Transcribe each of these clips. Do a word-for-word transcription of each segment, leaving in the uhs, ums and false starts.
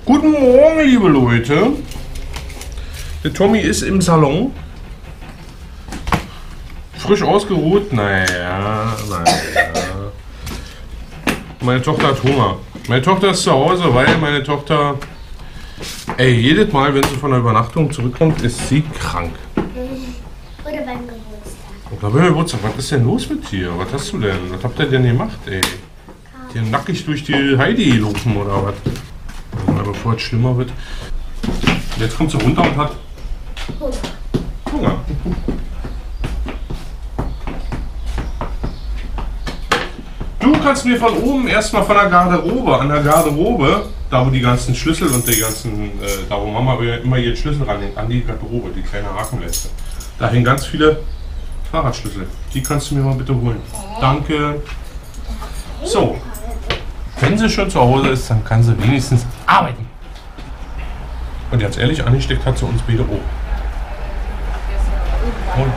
Guten Morgen, liebe Leute. Der Tommy ist im Salon. Frisch ausgeruht. Naja, naja. Meine Tochter hat Hunger. Meine Tochter ist zu Hause, weil meine Tochter... Ey, jedes Mal, wenn sie von der Übernachtung zurückkommt, ist sie krank. Oder beim Geburtstag. Oder beim Geburtstag. Was ist denn los mit dir? Was hast du denn? Was habt ihr denn gemacht, ey? Dir nackig durch die Heidi laufen oder was? Mal bevor es schlimmer wird. Jetzt kommt sie runter und hat Hunger. Hunger. Du kannst mir von oben erstmal von der Garderobe, an der Garderobe, da wo die ganzen Schlüssel und die ganzen, äh, da wo Mama immer ihren Schlüssel ranhängt, an die Garderobe, die kleine Hakenleiste. Da hängen ganz viele Fahrradschlüssel. Die kannst du mir mal bitte holen. Danke. So. Wenn sie schon zu Hause ist, dann kann sie wenigstens arbeiten. Und ganz ehrlich, angesteckt hat sie uns beide auch. Und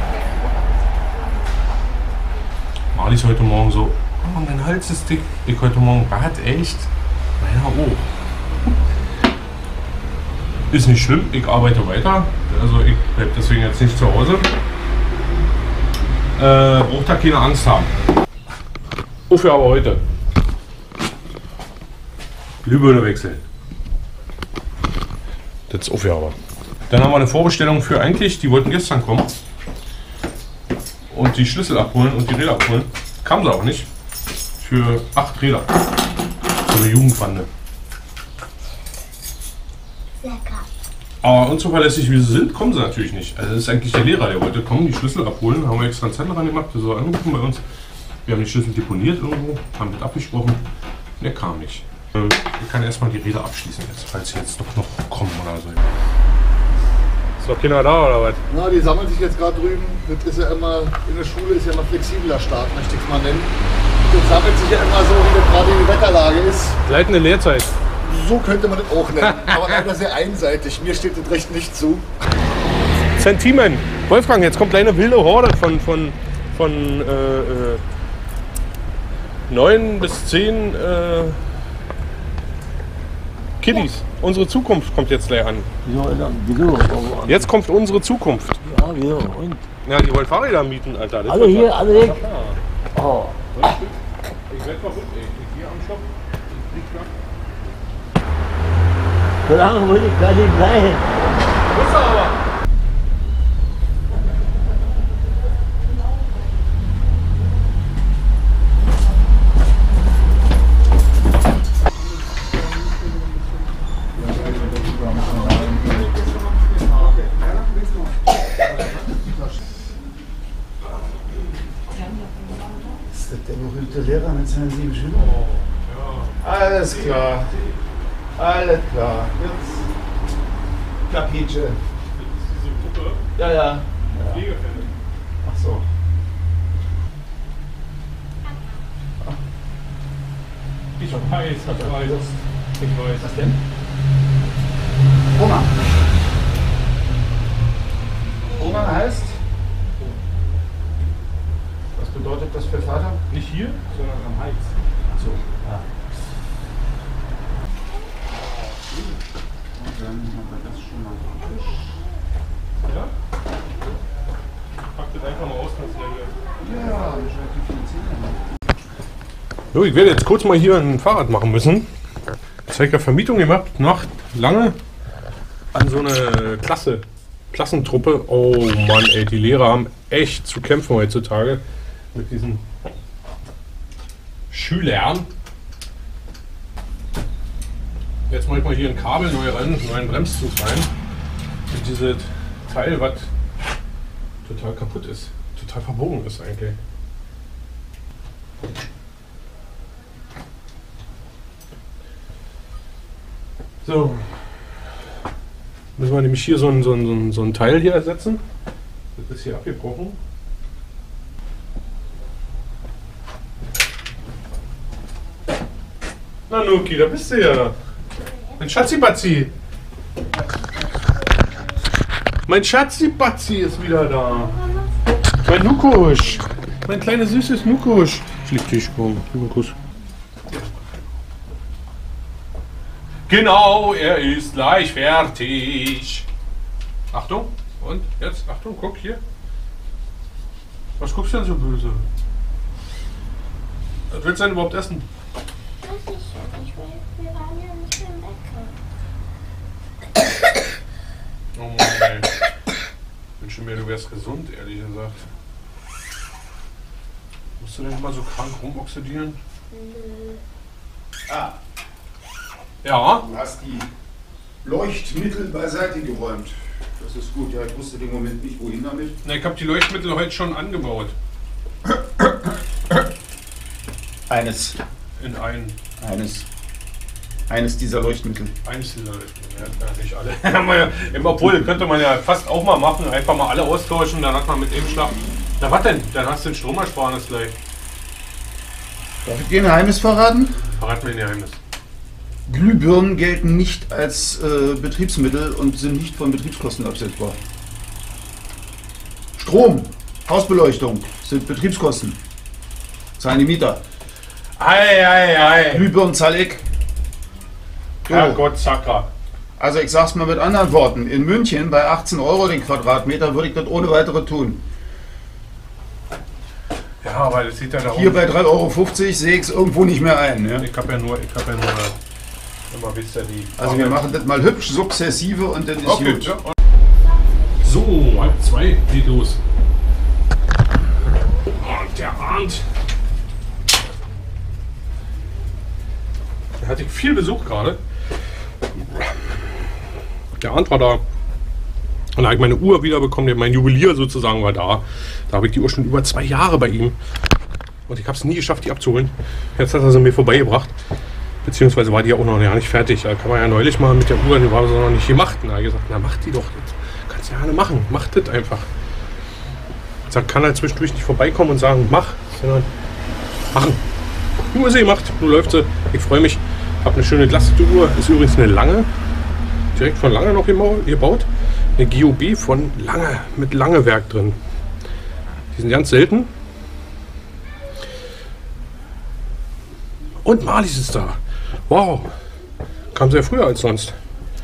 Marli ist heute Morgen so, oh, mein Hals ist dick. Ich heute Morgen Bad, echt? Meiner auch. Ist nicht schlimm, ich arbeite weiter. Also ich bleibe deswegen jetzt nicht zu Hause. Äh, braucht da keine Angst haben. Wofür aber heute? Glühbirne wechseln. Das ist Aufgabe. Dann haben wir eine Vorbestellung für eigentlich, die wollten gestern kommen. Und die Schlüssel abholen und die Räder abholen. Kam sie auch nicht. Für acht Räder. So eine Jugendbande. Lecker. Aber unzuverlässig wie sie sind, kommen sie natürlich nicht. Also das ist eigentlich der Lehrer, der wollte kommen, die Schlüssel abholen. Haben wir extra einen Zettel ran gemacht, der soll anrufen bei uns. Wir haben die Schlüssel deponiert irgendwo, haben mit abgesprochen. Der kam nicht. Ich kann erstmal die Räder abschließen jetzt, falls sie jetzt doch noch kommen oder so. Ist doch keiner da oder was? Na, die sammeln sich jetzt gerade drüben. Das ist ja immer, in der Schule ist ja immer flexibler Start, möchte ich es mal nennen. Das sammelt sich ja immer so, wie das gerade die Wetterlage ist. Leitende Lehrzeit. So könnte man das auch nennen. Aber leider sehr einseitig. Mir steht das Recht nicht zu. Sentiment. Wolfgang, jetzt kommt eine wilde Horde von, von, von äh, äh, neun bis zehn äh, Kiddies. Unsere Zukunft kommt jetzt gleich an. Wieso, wieso? Jetzt kommt unsere Zukunft. Ja, wieso? Und? Ja, die wollen Fahrräder mieten, Alter. Das Alle wird hier, was. alle weg. Oh. Ich werde verrückt, ey. Ich gehe am Shop. So lange will ich gar nicht bleiben. Muss aber. Ist das der berühmte Lehrer mit seinen sieben Schülern? Oh, ja. Alles klar. Alles klar. Jetzt. Kapice. Das ist diese Gruppe. Ja, ja. Pflegefälle. Ach so. Ich weiß, ich weiß. Ich weiß. Was denn? Hunger. Hunger heißt? Was bedeutet das für Vater? Nicht hier, sondern am Hals. Ach so. Ja. Und dann haben wir das schon mal auf den Tisch. Ja? Pack das einfach mal aus, kannst du ja Ja, ich werde die finanzieren. So, ich werde jetzt kurz mal hier ein Fahrrad machen müssen. Ich habe ja Vermietung gemacht, noch lange an so eine Klasse, Klassentruppe. Oh Mann, ey, die Lehrer haben echt zu kämpfen heutzutage mit diesen Schülern. Jetzt mache ich mal hier ein Kabel neu rein, einen neuen Bremszug rein. Und dieses Teil, was total kaputt ist, total verbogen ist eigentlich. So. Müssen wir nämlich hier so ein, so ein, so ein, so ein Teil hier ersetzen. Das ist hier abgebrochen. Na Nuki, da bist du ja. Mein Schatzi-Batzi. Mein Schatzi-Batzi ist wieder da. Mein Nukusch. Mein kleines süßes Nukusch. Schlick dich, komm. Gib mir einen Kuss. Genau, er ist gleich fertig. Achtung, und jetzt, Achtung, guck hier. Was guckst du denn so böse? Was willst du denn überhaupt essen? Das ist schon. Ich will, wir waren ja nicht mehr im Bäcker. Oh Mann, ey. Ich wünsche mir, du wärst gesund, ehrlich gesagt. Musst du denn immer so krank rumoxidieren? Ah, Ja. du hast die Leuchtmittel beiseite geräumt. Das ist gut, ja, ich wusste den Moment nicht, wohin damit. Na, ich habe die Leuchtmittel heute schon angebaut. Eines, In ein, eines, eines dieser Leuchtmittel. eins dieser Leuchtmittel. Ja, ja, nicht alle. Haben wir ja, im Obwohl, könnte man ja fast auch mal machen. Einfach mal alle austauschen, dann hat man mit dem Schlag. Na, was denn? Dann hast du den Stromersparnis gleich. Darf ich dir ein Geheimnis verraten? Verrat mir ein Geheimnis. Glühbirnen gelten nicht als äh, Betriebsmittel und sind nicht von Betriebskosten absetzbar. Strom, Hausbeleuchtung sind Betriebskosten. Zahlen die Mieter. Ei, ei, ei. Glühbirnen zahle ich. So. Herrgott, Sakra. Also ich sag's mal mit anderen Worten. In München bei achtzehn Euro den Quadratmeter würde ich das ohne weitere tun. Ja, aber das sieht ja da Hier bei drei Euro fünfzig sehe ich es irgendwo nicht mehr ein. Ja? Ich habe ja nur, ich habe ja nur, immer wisst ihr die. Also wir machen das mal hübsch, sukzessive und dann ist Okay, gut. ja. So, halb zwei geht los. Und der Arndt. Da hatte ich viel Besuch gerade. Der Arndt war da. Und da habe ich meine Uhr wiederbekommen, mein Juwelier sozusagen war da. Da habe ich die Uhr schon über zwei Jahre bei ihm. Und ich habe es nie geschafft, die abzuholen. Jetzt hat er sie mir vorbeigebracht. Beziehungsweise war die ja auch noch gar nicht fertig. Da kann man ja neulich mal mit der Uhr, die war so noch nicht gemacht. Und da habe ich gesagt, na mach die doch. Das kannst du ja gerne machen. Mach das einfach. Da kann er zwischendurch nicht vorbeikommen und sagen, mach. Sondern machen. Nur sie macht. Nun läuft sie. Ich freue mich. Habe eine schöne glasete Uhr. Ist übrigens eine Lange. Direkt von Lange noch gebaut. Eine G O B von Lange. Mit Langewerk drin. Die sind ganz selten. Und Marlies ist da. Wow. Kam sehr früher als sonst.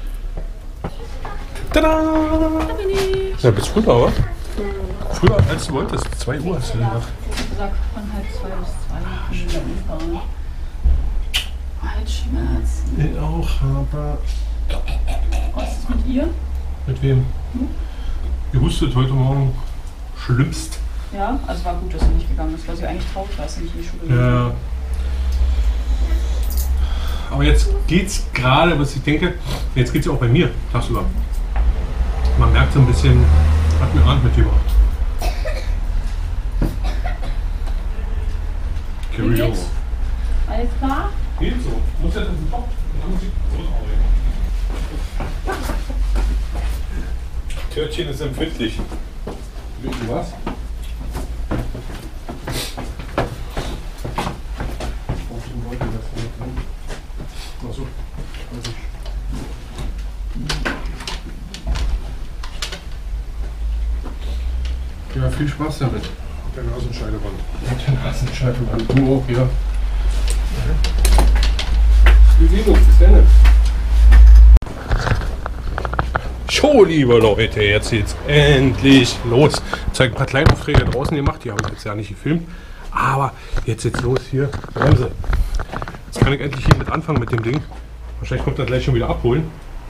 Tada! Ja, bist früher, oder? Früher als du wolltest. zwei Uhr hast du Ja, gemacht. wie gesagt, von halb zwei bis zwei in der U-Bahn. Halsschmerzen. Ich auch, aber. Was ist mit ihr? Mit wem? Hm? Ihr hustet heute Morgen schlimmst. Ja, also war gut, dass sie nicht gegangen ist, weil sie eigentlich traurig war, dass sie nicht in die Schule gegangen Ja. Aber jetzt geht's gerade, was ich denke, jetzt geht's ja auch bei mir tagsüber. Man merkt so ein bisschen, hat mir Arndt mitgebracht. Carry Wie over. geht's? Alles klar? Geht so. Muss ja den Top. Dann muss ich zurückhauen. Törtchen ist empfindlich. Wissen Sie was? Achso. Ja, viel Spaß damit. Mit der Nasenscheidewand. Mit der Nasenscheidewand. Du auch, ja. Wir sehen uns. Bis dann. So, liebe Leute, jetzt geht's endlich los. Ich habe ein paar kleine Aufträge draußen gemacht, die habe ich jetzt ja nicht gefilmt. Aber jetzt geht's los hier. Bremse. Jetzt kann ich endlich hier mit anfangen mit dem Ding. Wahrscheinlich kommt er gleich schon wieder abholen.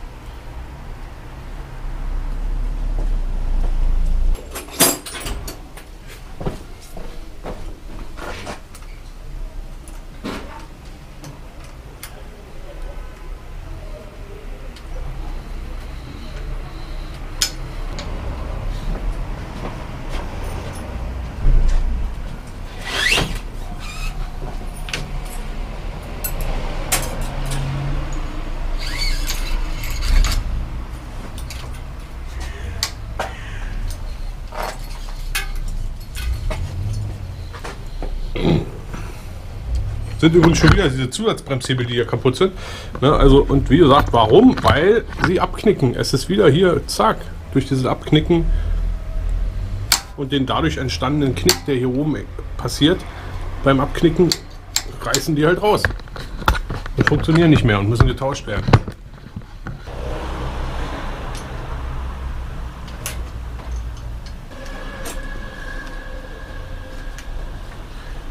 Sind übrigens schon wieder diese Zusatzbremshebel, die hier kaputt sind. Ne, also, und wie gesagt, warum? Weil sie abknicken. Es ist wieder hier, zack, durch dieses Abknicken und den dadurch entstandenen Knick, der hier oben passiert, beim Abknicken reißen die halt raus und funktionieren nicht mehr und müssen getauscht werden.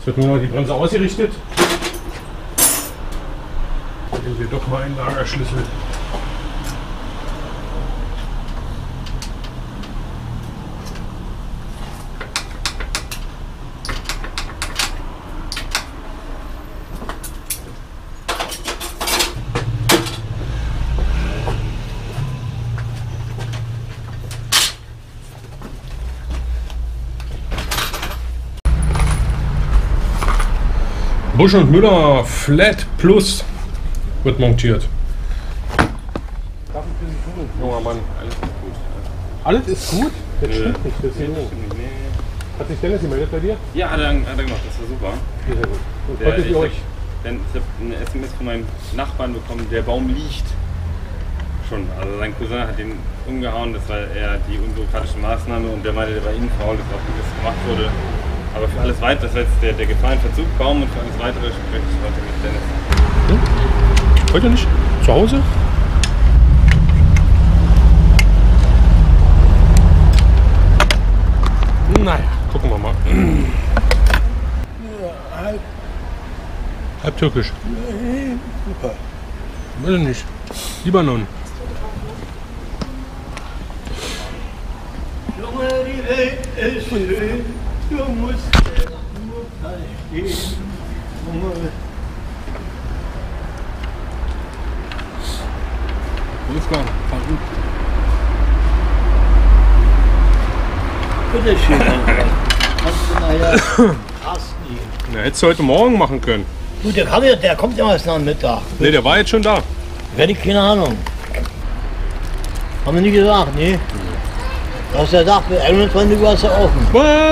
wird nur noch die Bremse ausgerichtet. Nehmen wir doch mal einen Lagerschlüssel. Busch und Müller Flat Plus wird montiert. Junger Mann, alles ist gut. Alles ist gut? Das stimmt nicht. Das nee, nee. Hat sich Dennis gemeldet bei dir? Ja, hat er, hat er gemacht, das war super. Sehr gut. Und Der, konntet ihr ich euch... hab, dann, ich habe eine S M S von meinem Nachbarn bekommen, der Baum liegt. Schon, also sein Cousin hat den umgehauen, das war eher die unbürokratische Maßnahme und der meinte, der war innen faul, das war auch gut, dass gemacht wurde. Aber für alles weitere, das war jetzt der, der Gefahrenverzugsbaum und für alles weitere spreche ich heute mit Dennis. Hm? Heute nicht? Zu Hause? Naja, gucken wir mal. Ja, halb. Halb türkisch. Super. Will nicht. Libanon. Junge, die Welt ist schön. Du musst es nur verstehen. Junge. Wolfgang, fahr gut. Bitte schön, kannst du nachher Carsten gehen. Na, hättest du heute Morgen machen können. Gut, der, kann ja, der kommt ja erst nach dem Mittag. Ne, der war jetzt schon da. Werde ich keine Ahnung. Haben wir nie gesagt, ne? Du hast ja gesagt, bis einundzwanzig Uhr ist er offen.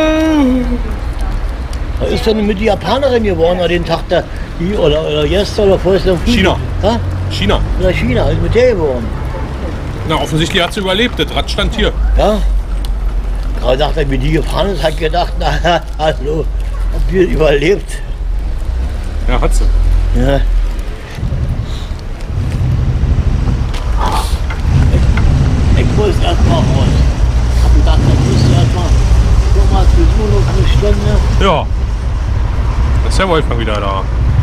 Was ist denn mit der Japanerin geworden an den Tag, da, die, oder, oder gestern oder vorgestern? China. Ha? China. Oder China, ist mit der geworden. Na, offensichtlich hat sie überlebt. Das Rad stand hier. Ja? Gerade dachte ich, wie die gefahren ist, hat ich gedacht, na, hallo, ob die überlebt. Ja, hat sie. Ja. Ich, ich muss erst mal raus. Ich hab gedacht, ich muss erst mal noch mal zu tun, noch eine Stunde. Ja. Jetzt ist der Wolfgang wieder da.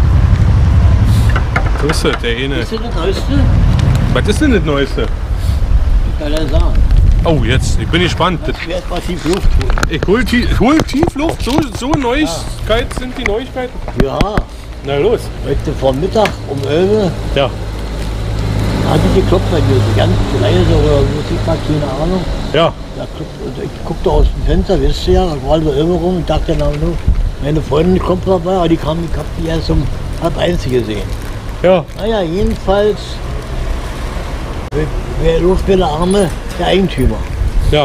So ist es, der eine. Ist das das Neueste? Was ist denn das Neueste? Ich kann ja sagen. Oh, jetzt. Ich bin gespannt. Ich werde mal tief Luft holen. Ich hol, tie ich hol Tiefluft. So, so Neuigkeit sind die Neuigkeiten. Ja, Na los. heute vor Mittag um elf Ja. hat die geklopft bei mir, so ganz leise oder Musik war, keine Ahnung. Ja. Da klopft, und ich guckte aus dem Fenster, wisst ihr ja, da war so elf rum und dachte, na, nu, meine Freundin kommt vorbei, aber die kam, ich hab die erst um halb eins gesehen. Ja. Naja, jedenfalls, wer- wer ruft mir der Arme? Der Eigentümer. Ja.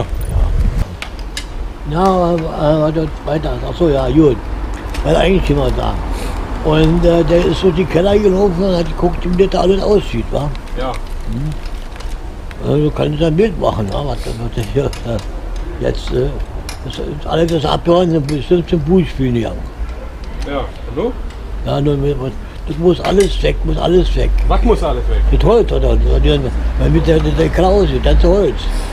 Ja, äh, warte, weiter. Achso, ja, gut. War der Eigentümer da. Und äh, der ist durch die Keller gelaufen und hat geguckt, wie das da alles aussieht, wa? Ja. Also kann ich ein Bild machen, ja, was was ich hier äh, jetzt, äh, das ist alles das abgehören, sind bestimmt zum Buchspielen gegangen. Ja. Hallo? Ja, nur mit, mit- das muss alles weg, muss alles weg. Was muss alles weg? Mit Holz oder, oder die- weil mit der, der, der Krause, das ist Holz.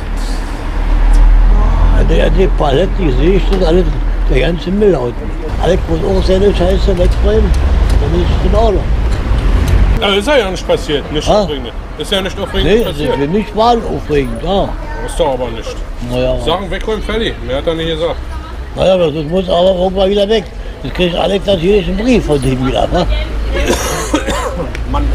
Der, der Palette, die sehe ich das alles, der ganze Müll unten. Alles muss auch seine Scheiße wegräumen, dann ist es in Ordnung. Ja, ist ja nicht passiert. Nicht Ah. aufregend. Ist ja nicht aufregend Nee, das passiert. ist nicht wahr aufregend, ja. Ist doch aber nicht. Naja, Sagen wegräumen, fertig. Mehr hat er nicht gesagt. naja, das muss aber auch mal wieder weg. Das kriegt Alex natürlich einen Brief von dem wieder, wa? Mann.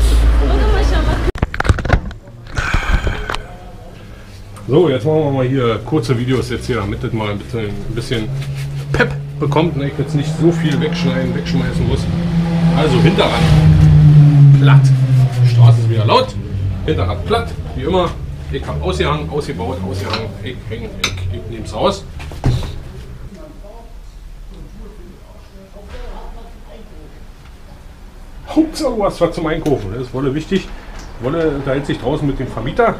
So, jetzt machen wir mal hier kurze Videos jetzt hier, damit das mal ein bisschen, ein bisschen Pep bekommt und ich jetzt nicht so viel wegschneiden, wegschmeißen muss. Also Hinterrad platt. Die Straße ist wieder laut. Hinterrad platt, wie immer. Ich habe ausgehangen, ausgebaut, ausgehangen. Ich hänge, ich, ich nehme es raus. Hauptsache du hast was zum Einkaufen. Das ist Wolle wichtig. Wolle unterhält sich draußen mit dem Vermieter.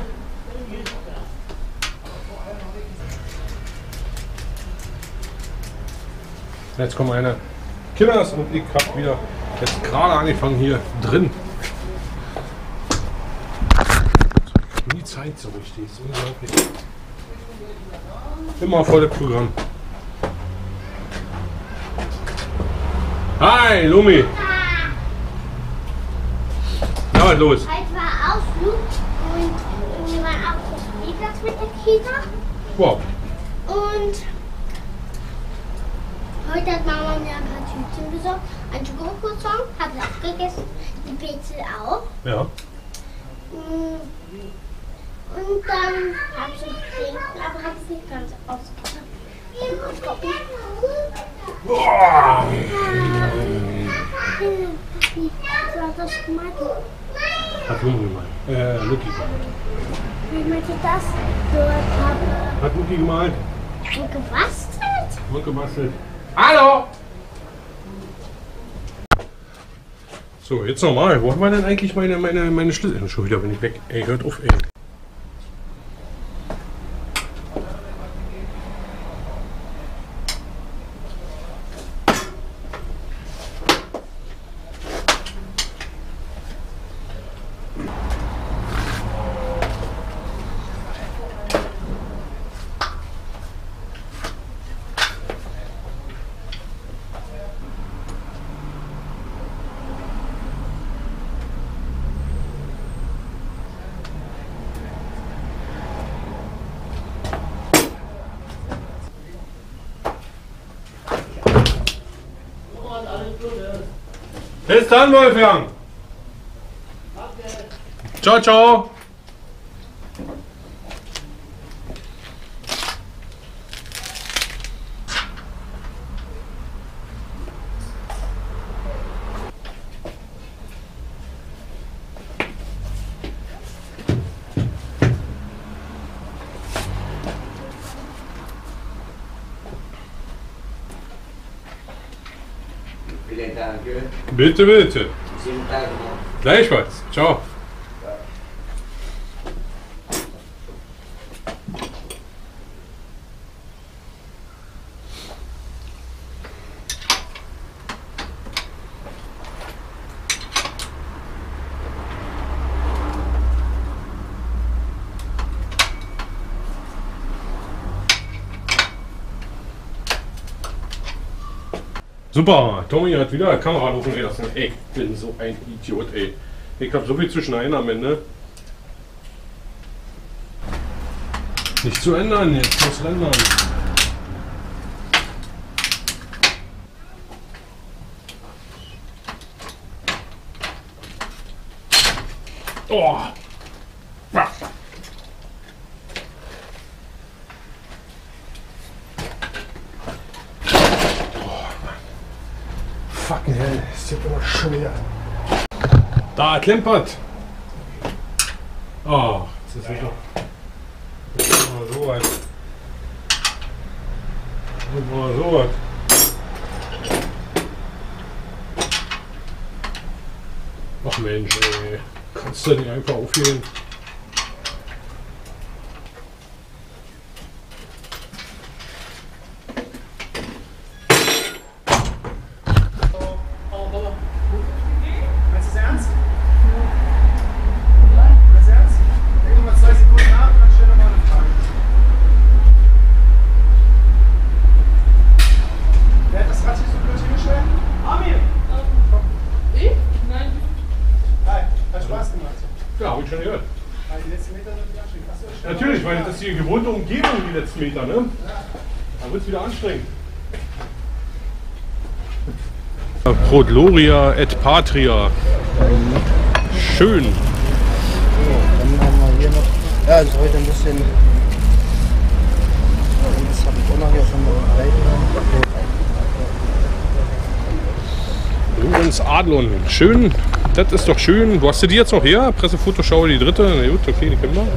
Jetzt kommen meine Kinders und ich habe wieder jetzt gerade angefangen hier drin. Nie Zeit so richtig, ist unglaublich. Immer volles Programm. Hi, Lumi. Na, was los? Heute war Ausflug und wir waren auf dem Spielplatz mit der Kita. Wow. Und heute hat Mama mir ein paar Tütchen besorgt. Ein Schokokroissant, habe ich auch gegessen. Die Brezel auch. Ja. Und dann habe ich noch getrunken, aber habe es nicht ganz ausgetragen. Boah. Was war das gemeint? Hat Lumi gemeint. Äh, Luki. Wie meinte das? Dort habe Hat Luki gemalt. ich gebastelt. Und gebastelt. Hallo! So, jetzt nochmal. Wo haben wir denn eigentlich meine, meine, meine Schlüssel? Schon wieder bin ich weg. Ey, hört auf, ey. Bis dann, Wolfgang. Ciao, ciao. Vielen Dank. Bitte, bitte. Schönen Tag noch. Gleichfalls. Ciao. Super, Tommy hat wieder Kamera laufen gelassen. Ey, ich bin so ein Idiot, ey. Ich hab so viel zu schneiden am Ende. Nicht zu ändern, jetzt muss ändern. Oh! Ah. Fucking hell, ist jetzt immer schwer. Da klempert. Oh, das ist wieder. Das ist mal so weit. Das ist mal so weit. Ach Mensch, ey. Kannst du nicht einfach aufhören? Ja, hab ich schon gehört. Die letzten Meter sind wieder anstrengend. Achso, ich Natürlich, weil das ist die gewohnte Umgebung, die letzten Meter, ne? Da wird es wieder anstrengend. Pro Gloria et Patria. Schön. So, dann haben wir hier noch. Ja, es ist heute ein bisschen. Das habe ich auch noch hier schon mal. Lorenz Adlon. Schön. Das ist doch schön. Wo hast du die jetzt noch her? Pressefotoschau, die dritte. Na gut, okay, die können wir.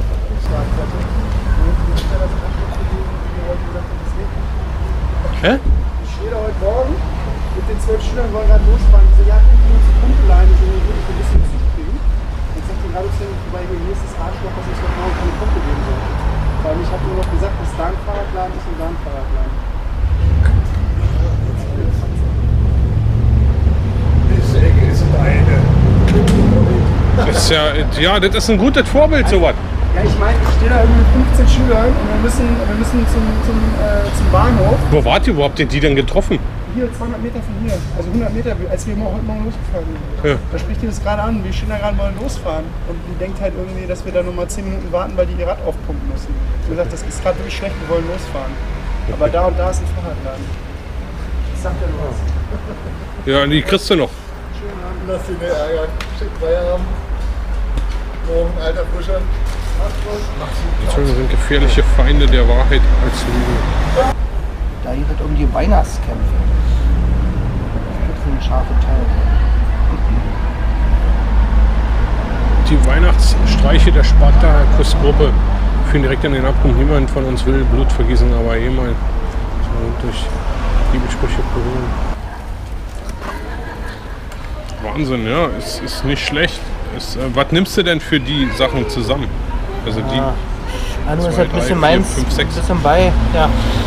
Hä? Ich stehe da heute Morgen mit den zwölf Schülern, wollen gerade losfahren. Die so, ja, können wir uns die Kumpelleine so eine Runde ein bisschen Musik kriegen. Dann sagt die Radiosendung vorbei, hier ist das Arschloch, was uns heute Morgen keine Kumpel geben soll. Weil ich habe nur noch gesagt, dass da ein Fahrradladen ist und da ein Fahrradladen. Diese Ecke ist eine. Das ist ja, ja, das ist ein gutes Vorbild, sowas. Ja, ich meine, ich stehe da irgendwie mit fünfzehn Schülern und wir müssen, wir müssen zum, zum, äh, zum Bahnhof. Wo wart ihr? Wo habt ihr die denn getroffen? hier zweihundert Meter von hier, also hundert Meter, als wir heute Morgen losgefahren sind. Ja. Da spricht die das gerade an, wir stehen da gerade wollen losfahren. Und die denkt halt irgendwie, dass wir da nur mal zehn Minuten warten, weil die ihr Rad aufpumpen müssen. Sie sagt, das ist gerade wirklich schlecht, wir wollen losfahren. Aber da und da ist ein Fahrradladen. Was sagt er was? Ja, die kriegst du noch. Schönen Abend, lass dich nicht ärgern. Schick Feierabend. Morgen, alter Frischer. Entschuldigung, sind gefährliche Feinde der Wahrheit als Lügen. Da geht es um die Weihnachtskämpfe. Das sind scharfe Teile. Die Weihnachtsstreiche der Spartakus-Gruppe führen direkt an den Abgrund. Niemand von uns will Blut vergießen, aber jemand so durch Bibelsprüche berühren. Wahnsinn, ja, es ist nicht schlecht. Es, äh, was nimmst du denn für die Sachen zusammen? Also die. Ja, ah, du hast zwei, halt ein bisschen drei, vier, meins, fünf, sechs. ein bisschen bei, ja.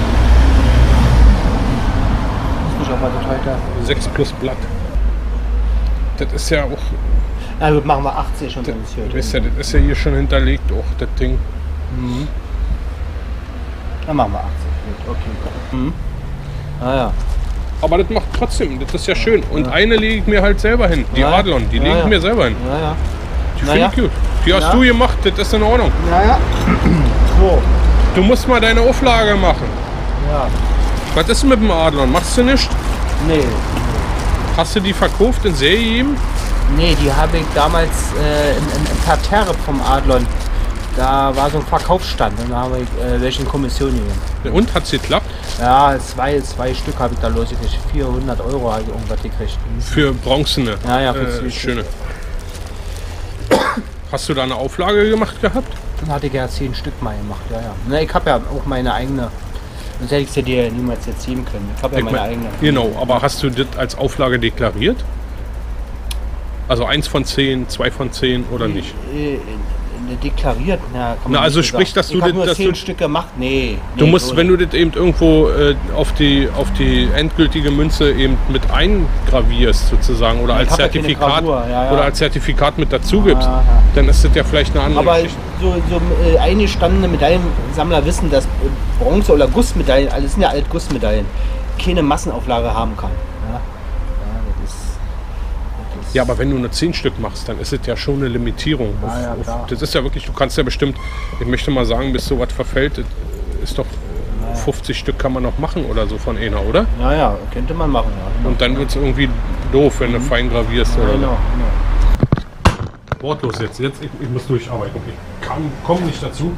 Ich auch mal heute. sechs plus Blatt. Das ist ja auch. Na gut, machen wir achtzig und Das, dann ist hier. ist ja, das ist ja hier schon hinterlegt, auch das Ding. Mhm. Dann machen wir achtzig. Gut, okay. Mhm. Ah ja. Aber das macht trotzdem, das ist ja schön. Und ja. eine lege ich mir halt selber hin, die ja. Adlon, die ja, lege ich ja. mir selber hin. Ja, ja. Die finde ja. ich gut. Die hast ja. du gemacht, das ist in Ordnung. Ja, ja. So. Du musst mal deine Auflage machen. Ja. Was ist mit dem Adlon? Machst du nicht? Nee. Hast du die verkauft in Serie ihm? Nee, die habe ich damals äh, im, im, im Parterre vom Adlon. Da war so ein Verkaufsstand und da habe ich äh, welche in Kommission gegeben. Und, hat es geklappt? Ja, zwei, zwei Stück habe ich da losgekriegt. vierhundert Euro habe ich irgendwas gekriegt. Für bronzene? Ja, ja, für äh, zwei schöne. Hast du da eine Auflage gemacht gehabt? Dann hatte ich ja zehn Stück mal gemacht, ja, ja. Na, ich habe ja auch meine eigene. Sonst hätte ich sie dir niemals jetzt geben können. Ich habe ja Ich meine mein, eigene. Genau, aber hast du das als Auflage deklariert? Also eins von zehn, zwei von zehn oder nicht? Äh, äh, deklariert, ja, kann man Na, also nicht sprich, sagen. dass du ich habe das- nur dass zehn du- Stück gemacht. Nee. Du nee, musst, so wenn du das eben irgendwo äh, auf, die, auf die endgültige Münze eben mit eingravierst sozusagen oder Ich als hab ja keine Zertifikat Gravur, ja, ja. oder als Zertifikat mit dazu gibst, Aha. dann ist das ja vielleicht eine andere Aber Geschichte. so, so äh, eingestandene Medaillensammler wissen, dass äh, Bronze- oder Gussmedaillen, alles sind ja alt Gussmedaillen, keine Massenauflage haben kann. Ja, ja, das ist, das ist Ja, aber wenn du nur zehn Stück machst, dann ist es ja schon eine Limitierung. Ja, auf, ja, auf, klar. das ist ja wirklich, du kannst ja bestimmt, ich möchte mal sagen, bis sowas verfällt, das ist doch äh, fünfzig Stück kann man noch machen oder so von einer, oder? Ja, ja, könnte man machen. Ja, genau. Und dann wird es irgendwie doof, wenn du fein gravierst ja, oder genau, genau. so. Wortlos jetzt, jetzt ich, ich muss durcharbeiten. Ich kann, komm nicht dazu.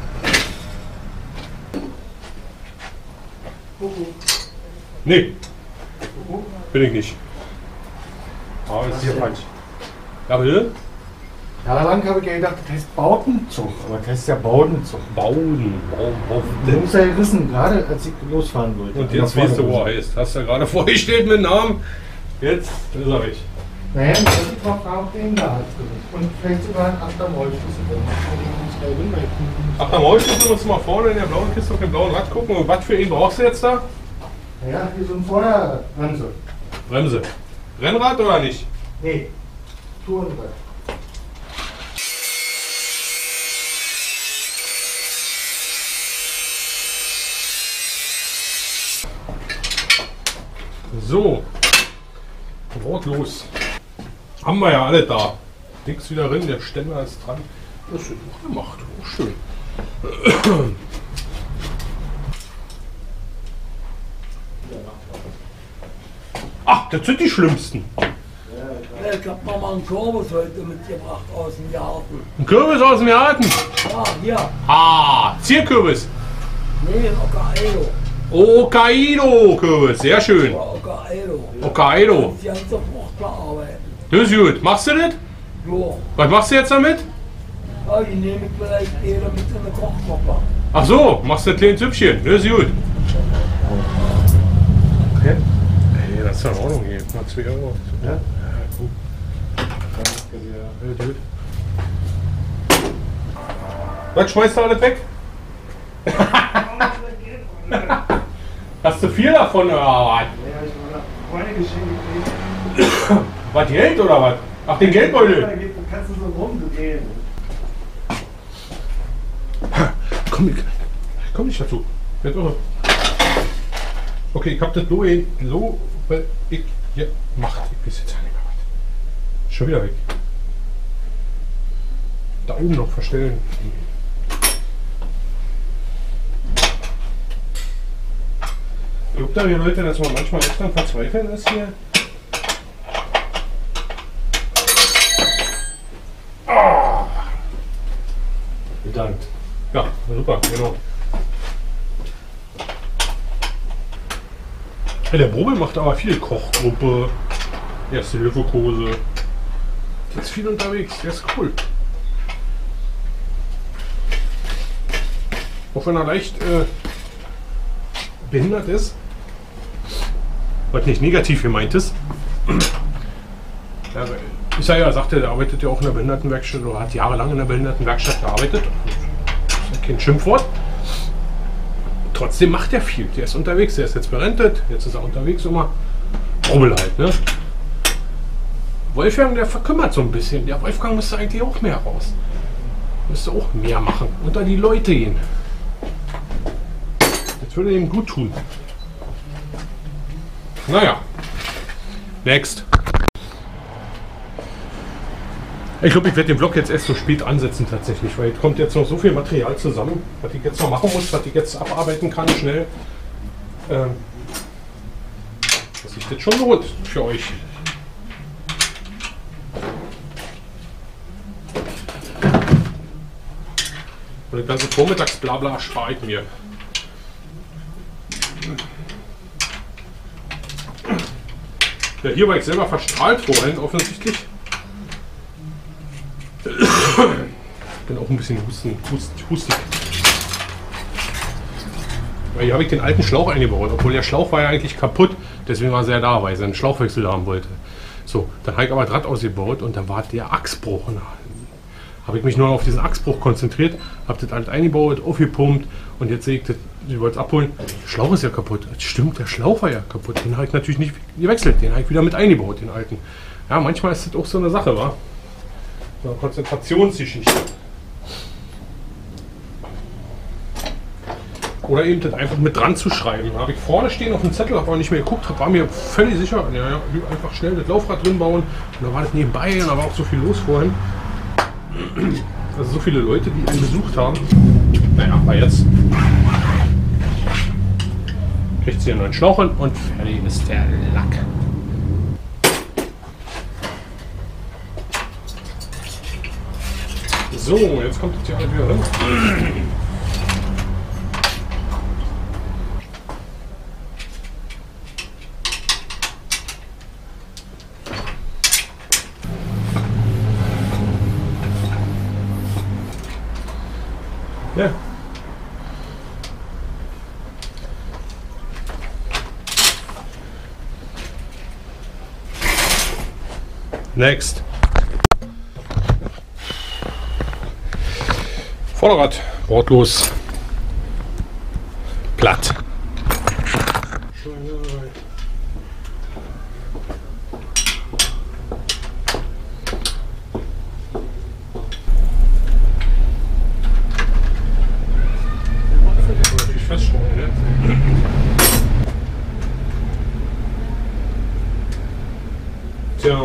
Nee, bin ich nicht. Aber ist hier falsch. Ja, bitte? Jahrelang habe ich ja gedacht, das heißt Bautenzug, aber das heißt ja Baudenzug. Bauden, Baum, Der Baum. ist ja gerissen, gerade als ich losfahren wollte. Und jetzt weißt du, wo er ist. Hast du gerade vorgestellt mit Namen. Jetzt ist er weg. Naja, ich wollte mal fragen, ob der ihn da hat. Und vielleicht sogar ein achter Maulschlüssel. Ach, am Holzschlüssel musst du mal vorne in der blauen Kiste auf dem blauen Rad gucken. Und was für ihn brauchst du jetzt da? Naja, hier so ein Vorderbremse. Bremse. Rennrad oder nicht? Nee, Tourenrad. So. Wortlos. Haben wir ja alle da. Nichts wieder drin, der Ständer ist dran. Das ist auch gemacht. Oh, schön. Ach, das sind die schlimmsten. Ich hab noch mal einen Kürbis heute mitgebracht aus dem Garten. Ein Kürbis aus dem Garten. Ja, hier. Ah, Zierkürbis. Nee, ein Hokkaido. Hokkaido-Kürbis. Sehr schön. Hokkaido. Hokkaido. Die ganze Frucht bearbeiten. Das ist gut. Machst du das? Jo. Was machst du jetzt damit? Ja, die nehme ich vielleicht eher mit in eine Kochgruppe. Ach so, machst du ein kleines Süppchen. Das ist gut. Okay. Ey, das ist ja in Ordnung hier. Mal zwei Euro. Ja? Ja, gut. Ja, gut. Was, schmeißt du alles weg? Hast du viel davon oder was? Ja, ich habe eine Geschenke gekriegt. Was, Geld oder was? Ach, den Geldbeutel. Da geht- kannst du so rumdrehen. Komm, ich komm nicht dazu. Wird irre. Okay, ich habe das Loe, Loe, ich ja, macht. Ich weiß jetzt ja nicht mehr was. Schon wieder weg. Da oben noch verstellen. Glaubt ihr, Leute, dass man manchmal echt am Verzweifeln ist hier? Oh. Bedankt. Ja, super, genau. Ja, der Brobel macht aber viel Kochgruppe, erste Hilfekurse. Der ist viel unterwegs, der ist cool. Auch wenn er leicht äh, behindert ist, was nicht negativ gemeint ist. Ja, ist er ja, sagte, er arbeitet ja auch in der Behindertenwerkstatt oder hat jahrelang in der Behindertenwerkstatt gearbeitet. Das ist ja kein Schimpfwort. Trotzdem macht er viel. Der ist unterwegs, der ist jetzt berentet, jetzt ist er unterwegs immer. Brummel halt, ne? Wolfgang, der verkümmert so ein bisschen. Der Wolfgang müsste eigentlich auch mehr raus. Müsste auch mehr machen. Unter die Leute gehen. Das würde ihm gut tun. Naja. Next. Ich glaube, ich werde den Vlog jetzt erst so spät ansetzen tatsächlich, weil es kommt jetzt noch so viel Material zusammen, was ich jetzt noch machen muss, was ich jetzt abarbeiten kann schnell. Ähm, dass sich das schon lohnt für euch. Und das ganze Vormittagsblabla spare ich mir. Ja, hier war ich selber verstrahlt vorhin offensichtlich. Ich bin auch ein bisschen husten, hust, hustig. Weil hier habe ich den alten Schlauch eingebaut, obwohl der Schlauch war ja eigentlich kaputt, deswegen war er da, weil er einen Schlauchwechsel haben wollte. So, dann habe ich aber Draht ausgebaut und dann war der Achsbruch. Und habe ich mich nur auf diesen Achsbruch konzentriert, habe das halt eingebaut, aufgepumpt und jetzt sehe ich, das, ich wollte es abholen. Der Schlauch ist ja kaputt. Das stimmt, der Schlauch war ja kaputt. Den habe ich natürlich nicht gewechselt, den habe ich wieder mit eingebaut, den alten. Ja, manchmal ist das auch so eine Sache, wa? So eine Konzentrationsgeschichte. Oder eben das einfach mit dran zu schreiben. Da habe ich vorne stehen auf dem Zettel, habe aber nicht mehr geguckt, war mir völlig sicher, ja, ja, einfach schnell das Laufrad drin bauen. Und da war das nebenbei und da war auch so viel los vorhin. Also so viele Leute, die einen besucht haben. Naja, aber jetzt kriegt sie einen neuen Schlauch hin und fertig ist der Lack. So, jetzt kommt das hier halt wieder hin. Ja. Next. Vorderrad, wortlos, platt. Tja.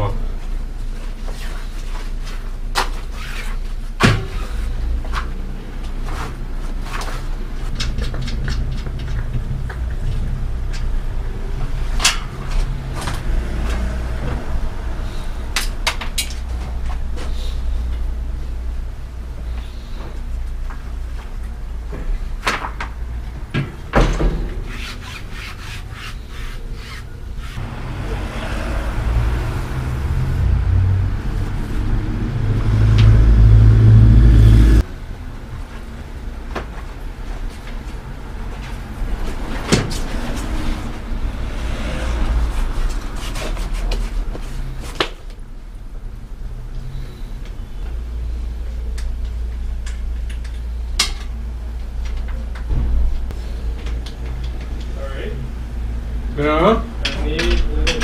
Yeah. I need to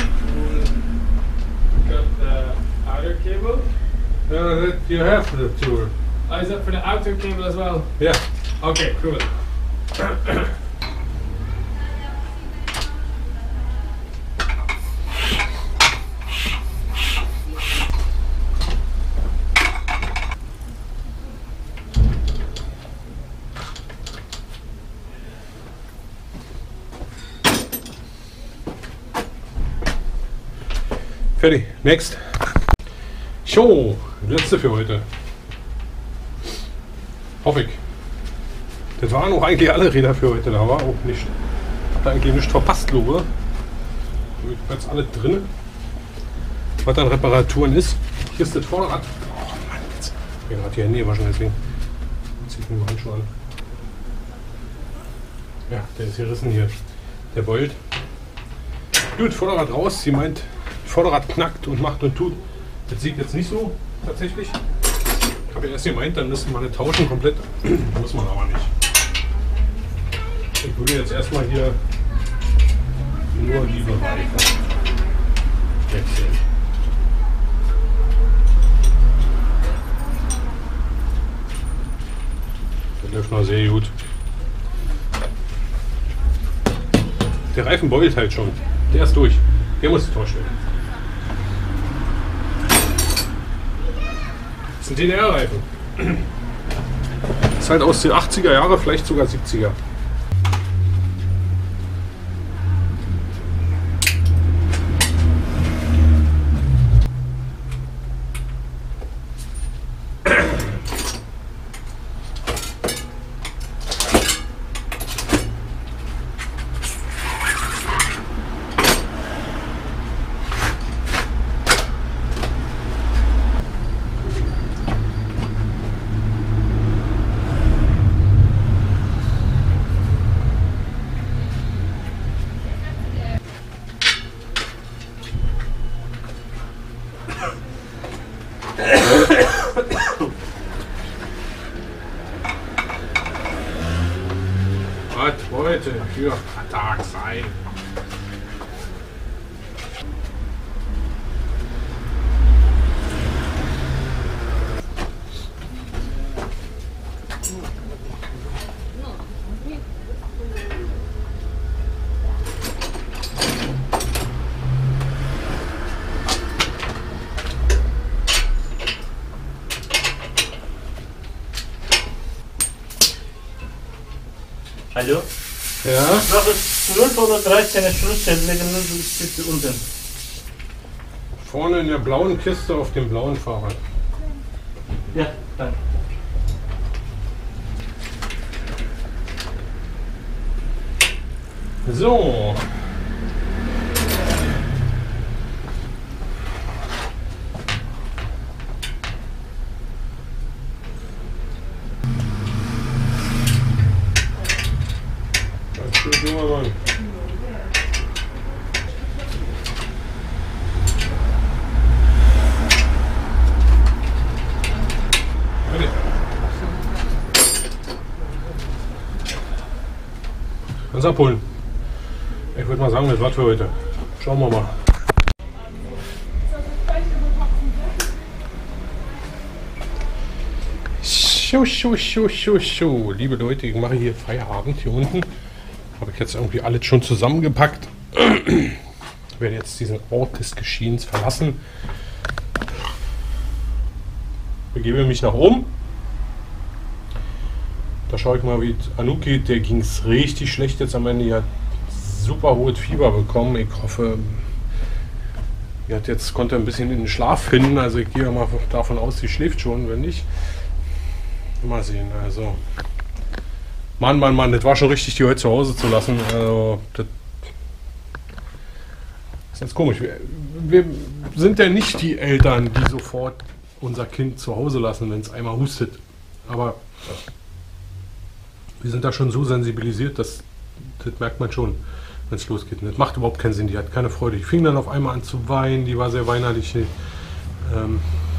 cut the outer cable. Yeah, that you have the tour. Oh, is that for the outer cable as well? Yeah. Okay, cool. Fertig. Next. So, letzte für heute. Hoffe ich. Das waren auch eigentlich alle Räder für heute. Da war auch nicht. Hab da eigentlich nicht verpasst, glaube ich. Jetzt alle drin. Was an Reparaturen ist. Hier ist das Vorderrad. Oh Mann, jetzt. Ich bin gerade die Hände waschen, deswegen ziehe ich mir mal Handschuhe an. Ja, der ist gerissen hier. Der beult. Gut, Vorderrad raus. Sie meint, Vorderrad knackt und macht und tut. Das sieht jetzt nicht so tatsächlich. Ich habe ja erst gemeint, dann müssen wir eine tauschen komplett. Muss man aber nicht. Ich würde jetzt erstmal hier nur die Bereiche wechseln. Das läuft noch sehr gut. Der Reifen beult halt schon. Der ist durch. Der muss getauscht werden. Das ist ein D D R-Reifen. Ist halt aus den achtziger Jahre, vielleicht sogar siebziger. Was heute für ein Tag sein? Hallo? Ja? Noch ist null oder dreizehn Schlusszeit, legen null bitte unten. Vorne in der blauen Kiste auf dem blauen Fahrrad. Ja, danke. So. Junger Mann. Kannst abholen. Ich würde mal sagen, das war's für heute. Schauen wir mal. So, so, so, so, so. Liebe Leute, ich mache hier Feierabend hier unten. Habe ich jetzt irgendwie alles schon zusammengepackt. Ich werde jetzt diesen Ort des Geschehens verlassen. Begebe mich nach oben. Da schaue ich mal, wie es Anouk geht. Der ging es richtig schlecht jetzt am Ende. Die hat super hohes Fieber bekommen. Ich hoffe, die hat jetzt, konnte ein bisschen in den Schlaf finden. Also ich gehe mal davon aus, sie schläft schon, wenn nicht. Mal sehen. Also Mann, Mann, Mann, das war schon richtig, die heute zu Hause zu lassen. Also, das ist jetzt komisch. Wir, wir sind ja nicht die Eltern, die sofort unser Kind zu Hause lassen, wenn es einmal hustet. Aber wir sind da schon so sensibilisiert, dass das merkt man schon, wenn es losgeht. Und das macht überhaupt keinen Sinn. Die hat keine Freude. Die fing dann auf einmal an zu weinen. Die war sehr weinerlich. Ähm,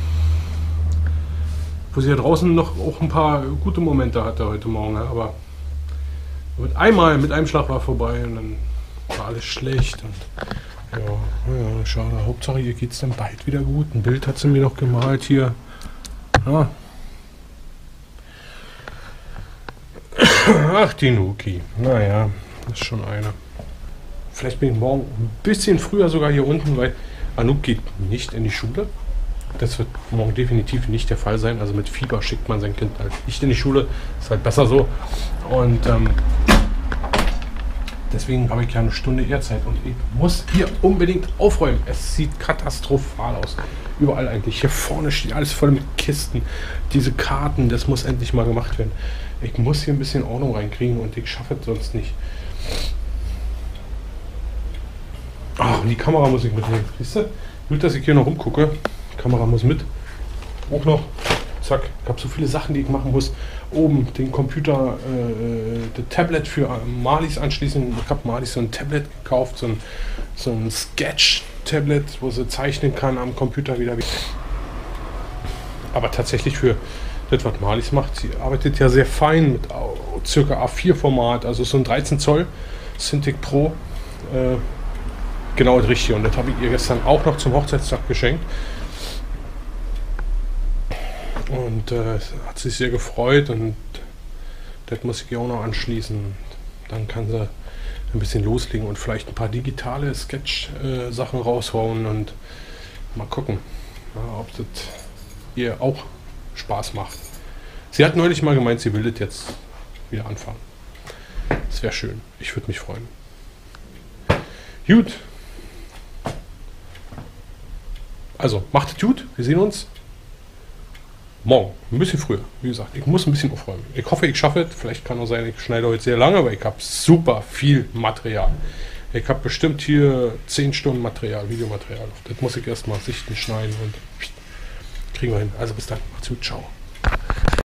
wo sie ja draußen noch auch ein paar gute Momente hatte heute Morgen. Aber mit einmal, mit einem Schlag war vorbei und dann war alles schlecht. Und ja, ja, schade. Hauptsache, ihr geht es dann bald wieder gut. Ein Bild hat sie mir noch gemalt hier. Ja. Ach, die Nuki. Naja, ist schon eine. Vielleicht bin ich morgen ein bisschen früher sogar hier unten, weil Anouk geht nicht in die Schule. Das wird morgen definitiv nicht der Fall sein. Also mit Fieber schickt man sein Kind halt nicht in die Schule. Ist halt besser so. Und ähm, Deswegen habe ich ja eine Stunde Ehrzeit und ich muss hier unbedingt aufräumen. Es sieht katastrophal aus. Überall eigentlich. Hier vorne steht alles voll mit Kisten. Diese Karten, das muss endlich mal gemacht werden. Ich muss hier ein bisschen Ordnung reinkriegen und ich schaffe es sonst nicht. Ach, und die Kamera muss ich mitnehmen. Siehst du? Gut, dass ich hier noch rumgucke. Die Kamera muss mit. Auch noch. Zack. Ich habe so viele Sachen, die ich machen muss. Oben den Computer, äh, das Tablet für Marlies anschließen. Ich habe Marlies so ein Tablet gekauft, so ein, so ein Sketch-Tablet, wo sie zeichnen kann am Computer wieder. Aber tatsächlich für das, was Marlies macht, sie arbeitet ja sehr fein mit ca. A vier Format, also so ein dreizehn Zoll Cintiq Pro. Äh, genau das Richtige. Und das habe ich ihr gestern auch noch zum Hochzeitstag geschenkt. Und äh, hat sich sehr gefreut und das muss ich auch noch anschließen. Dann kann sie ein bisschen loslegen und vielleicht ein paar digitale Sketch-Sachen äh, raushauen und mal gucken, ja, ob das ihr auch Spaß macht. Sie hat neulich mal gemeint, sie will das jetzt wieder anfangen. Das wäre schön. Ich würde mich freuen. Gut. Also, macht es gut. Wir sehen uns morgen, ein bisschen früher, wie gesagt. Ich muss ein bisschen aufräumen. Ich hoffe, ich schaffe es. Vielleicht kann auch sein, ich schneide heute sehr lange, aber ich habe super viel Material. Ich habe bestimmt hier zehn Stunden Material, Videomaterial. Das muss ich erstmal sichten, schneiden und kriegen wir hin. Also bis dann. Macht's gut. Ciao.